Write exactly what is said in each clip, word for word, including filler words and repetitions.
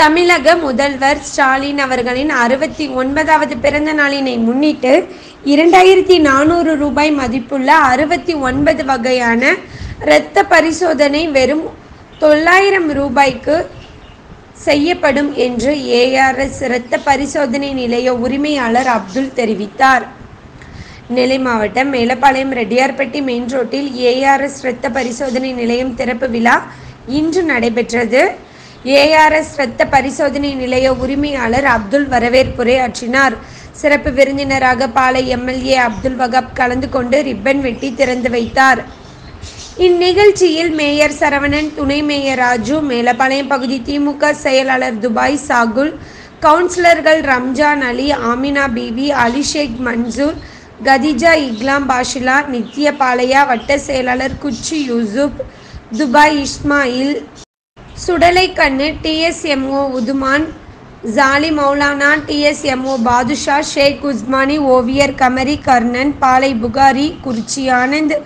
தமிழக முதல்வர் ஸ்டாலின் அவர்களின் அறுபத்தி ஒன்பதாவது பிறந்த நாளினை முன்னிட்டு இரண்டாயிரத்தி நானூறு ரூபாய் மதிப்புள்ள அறுபத்தி ஒன்பது வகையான இரத்த பரிசோதனை வெறும் தொள்ளாயிரம் ரூபாய்க்கு செய்யப்படும் என்று ஏஆர்எஸ் இரத்த பரிசோதனை நிலைய உரிமையாளர் அப்துல் தெரிவித்தார். நெல்லை மாவட்டம் மேலப்பாளையம் ரெட்டியார்பட்டி மெயின் ரோட்டில் ஏஆர்எஸ் இரத்த பரிசோதனை நிலையம் திறப்பு விழா இன்று நடைபெற்றது. ஏஆர்எஸ் இரத்த பரிசோதனை நிலைய உரிமையாளர் அப்துல் வரவேற்புரை ஆற்றினார். சிறப்பு விருந்தினராக பாளை எம்எல்ஏ அப்துல் வகாப் கலந்து கொண்டு ரிப்பன் வெட்டி திறந்து வைத்தார். இந்நிகழ்ச்சியில் மேயர் சரவணன், துணை மேயர் ராஜு, மேலப்பாளையம் பகுதி திமுக செயலாளர் துபாய் சாகுல், கவுன்சிலர்கள் ரம்ஜான் அலி, ஆமினா பிவி, அலிஷேக் மன்சூர், கதிஜா இக்லாம் பாஷிலா, நித்யபாளையா வட்ட செயலாளர் குச்சி Yusuf, Dubai Ismail, Sudalaikannu, DSMO Uthuman, jolly Moulana, DSMO Badusha, Sheikh Usmani, ஓவியர் கமரி கர்ணன், பாளை புகாரி, குறிச்சி ஆனந்த்,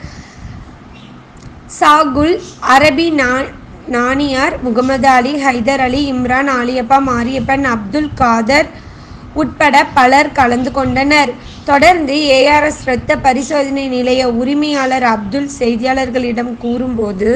சாகுல், அரபி நானியார், முகமது அலி, ஹைதர் அலி, இம்ரான், ஆலியப்பா, மாரியப்பன், அப்துல் காதர் உட்பட பலர் கலந்து கொண்டனர். தொடர்ந்து ஏஆர்எஸ் இரத்த பரிசோதனை நிலைய உரிமையாளர் அப்துல் செய்தியாளர்களிடம் கூறும்போது,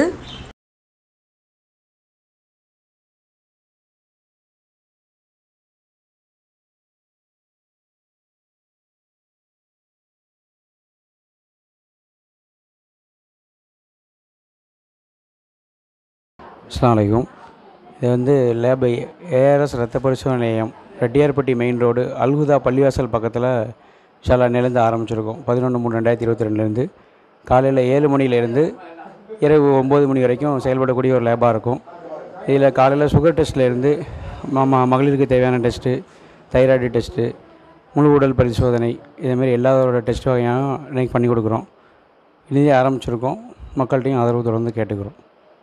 அஸ்ஸலாமு அலைக்கும். இது வந்து லேப் ஏஆர்எஸ் இரத்த பரிசோதனை நிலையம் ரெட்டியார்பட்டி மெயின் ரோடு அல்குதா பள்ளிவாசல் பக்கத்தில் ஷாலா நிலந்து ஆரம்பிச்சிருக்கோம். பதினொன்று மூணு ரெண்டாயிரத்தி இருபத்தி ரெண்டுலேருந்து காலையில் ஏழு மணிலேருந்து இரவு ஒம்பது மணி வரைக்கும் செயல்படக்கூடிய ஒரு லேபாக இருக்கும். இதில் காலையில் சுகர் டெஸ்ட்லேருந்து ம மகளிருக்கு தேவையான டெஸ்ட்டு, தைராய்டு டெஸ்ட்டு, முழு உடல் பரிசோதனை, இதேமாரி எல்லாரோட டெஸ்ட் வகையும் இன்றைக்கி பண்ணி கொடுக்குறோம். இனிதே ஆரம்பிச்சிருக்கோம். மக்கள்கிட்டையும் ஆதரவு தொடர்ந்து கேட்டுக்கிறோம்.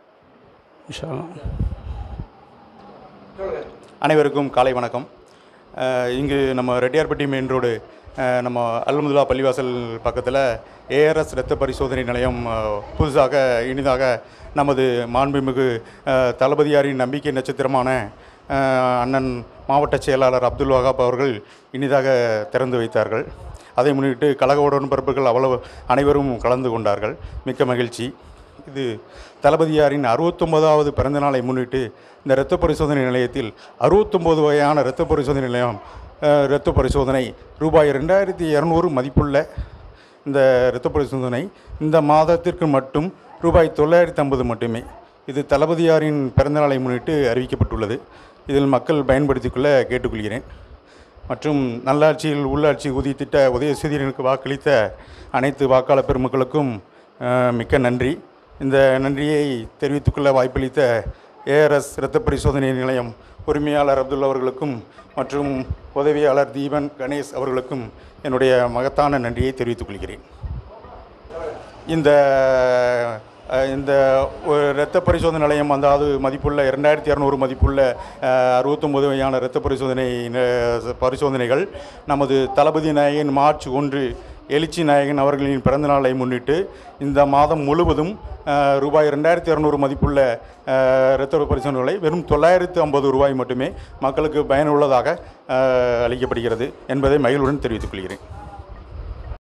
அனைவருக்கும் காலை வணக்கம். இங்கு நம்ம ரெட்டியார்பட்டி மெயின் ரோடு நம்ம அல்முதுல்லா பள்ளிவாசல் பக்கத்தில் ஏஆர்எஸ் இரத்த பரிசோதனை நிலையம் புதுசாக இனிதாக நமது மாண்புமிகு தளபதியாரின் நம்பிக்கை நட்சத்திரமான அண்ணன் மாவட்ட செயலாளர் அப்துல் வகாப் அவர்கள் இனிதாக திறந்து வைத்தார்கள். அதை முன்னிட்டு கழக உடன்பிறப்புகள் அவ்வளவு அனைவரும் கலந்து கொண்டார்கள். மிக்க மகிழ்ச்சி. இது தளபதியாரின் அறுபத்தொம்பதாவது பிறந்த நாளை முன்னிட்டு இந்த இரத்த பரிசோதனை நிலையத்தில் அறுபத்தொம்போது வகையான இரத்த பரிசோதனை நிலையம் இரத்த பரிசோதனை ரூபாய் ரெண்டாயிரத்தி இரநூறு மதிப்புள்ள இந்த இரத்த பரிசோதனை இந்த மாதத்திற்கு மட்டும் ரூபாய் தொள்ளாயிரத்தி ஐம்பது மட்டுமே. இது தளபதியாரின் பிறந்தநாளை முன்னிட்டு அறிவிக்கப்பட்டுள்ளது. இதில் மக்கள் பயன்படுத்திக்கொள்ள கேட்டுக்கொள்கிறேன். மற்றும் நல்லாட்சியில் உள்ளாட்சி உதவித்திட்ட உதயசூரியனுக்கு வாக்களித்த அனைத்து வாக்காளர் பெருமக்களுக்கும் மிக்க நன்றி. இந்த நன்றியை தெரிவித்துக்கொள்ள வாய்ப்பளித்த ஏஆர்எஸ் இரத்த பரிசோதனை நிலையம் உரிமையாளர் அப்துல் அவர்களுக்கும் மற்றும் உதவியாளர் தீபன் கணேஷ் அவர்களுக்கும் என்னுடைய மகத்தான நன்றியை தெரிவித்துக் கொள்கிறேன். இந்த இந்த இரத்த பரிசோதனை நிலையம் அதாவது மதிப்புள்ள இரண்டாயிரத்தி இரநூறு மதிப்புள்ள அறுபத்தொம்பது வகையான இரத்த பரிசோதனை பரிசோதனைகள் நமது தளபதி நாயகன் மார்ச் ஒன்று எழுச்சி நாயகன் அவர்களின் பிறந்தநாளை முன்னிட்டு இந்த மாதம் முழுவதும் ரூபாய் ரெண்டாயிரத்தி இரநூறு மதிப்புள்ள இரத்த பரிசோதனைகளை வெறும் தொள்ளாயிரத்து ஐம்பது ரூபாய் மட்டுமே மக்களுக்கு பயனுள்ளதாக அளிக்கப்படுகிறது என்பதை மகிழ்வுடன் தெரிவித்துக் கொள்கிறேன்.